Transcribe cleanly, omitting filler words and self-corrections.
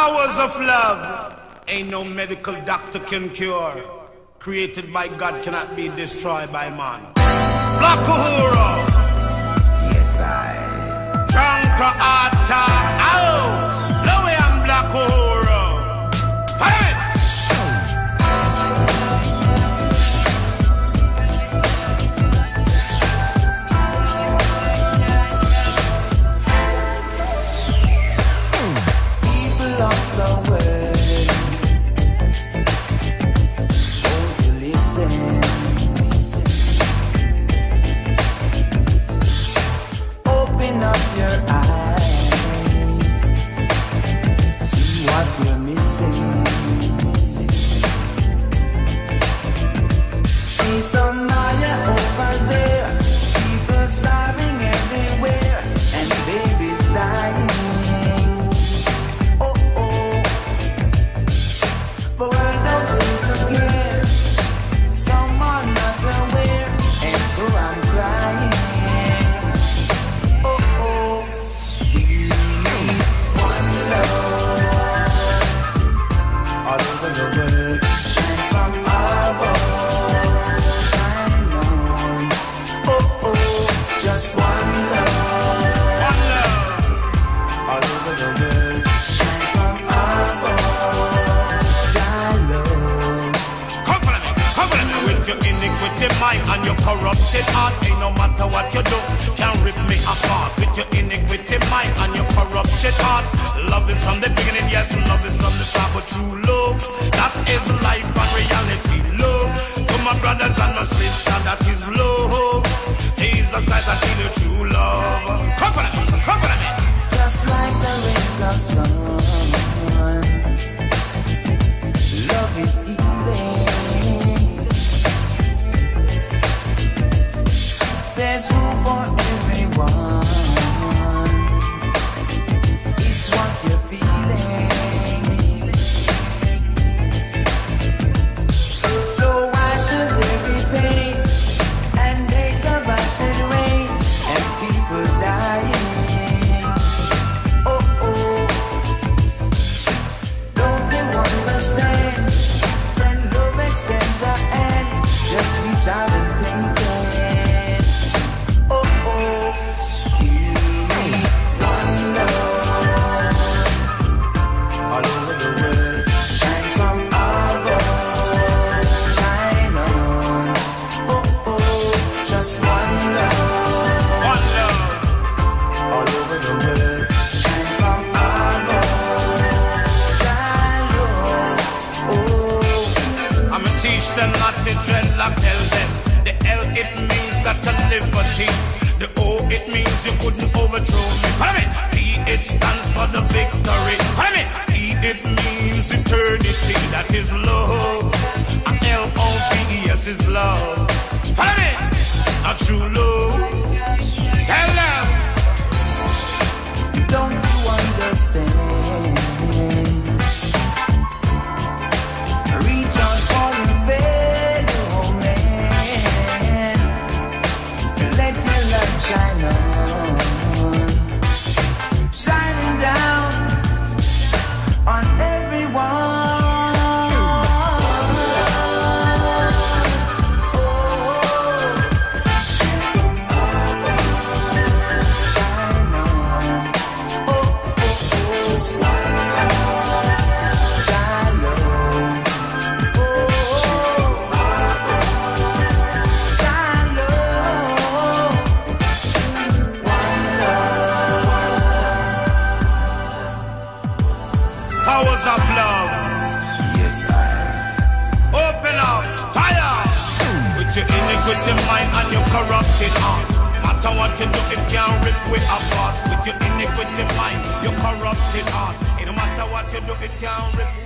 Powers of love. Ain't no medical doctor can cure. Created by God cannot be destroyed by man. Black Uhuru. Yes, I. Trunka Ata. Oh, Lowy and Black Uhuru. Hey! People of the world, won't you listen? Open up your eyes, see what you're missing. See some Maya over there, people starving everywhere, and babies dying. Oh oh, but we don't seem to care. Some are not aware, and so I'm crying. Mind and your corrupted heart, ain't no matter what you do, can't rip me apart. With your iniquity mind and your corrupted heart, love is from the beginning, yes, love is from the start, but true love, that is life and reality. Love to my brothers and my sisters, that is love. Jesus Christ, I feel your true love. Come for me. Just like the rays of sun, love is healing. There's room for everyone. It's what you're feeling. So why should there be pain and days of acid rain and people dying? Oh oh, don't they understand? When love extends a hand, just reach out and take it. The O, it means you couldn't overthrow me. Follow me. P, it stands for the victory. Follow me. E, it means eternity. That is love. And L-O-V-E-S is love. Follow me. A true love. Tell them. Don't you understand? Reach out for your fellow man. Let your love shine on, shining down on everyone. Powers of love. Yes, I. Open up, fire. With your iniquity mind and your corrupted heart. Matter what you do, it can't rip we apart. With your iniquity mind, your corrupted heart. It no matter what you do, it can't rip